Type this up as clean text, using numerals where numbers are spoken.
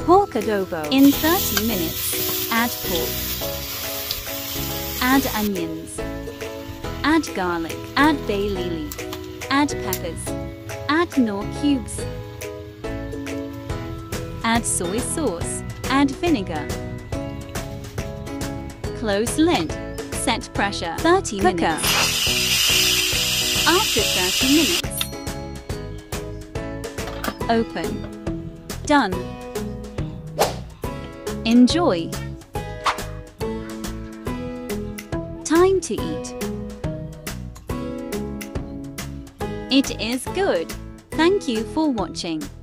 Pork adobo. In 30 minutes, add pork. Add onions. Add garlic. Add bay leaf. Add peppers. Add knorr cubes. Add soy sauce. Add vinegar. Close lid. Set pressure 30 minutes. After 30 minutes, open. Done. Enjoy. Time to eat. It is good. Thank you for watching.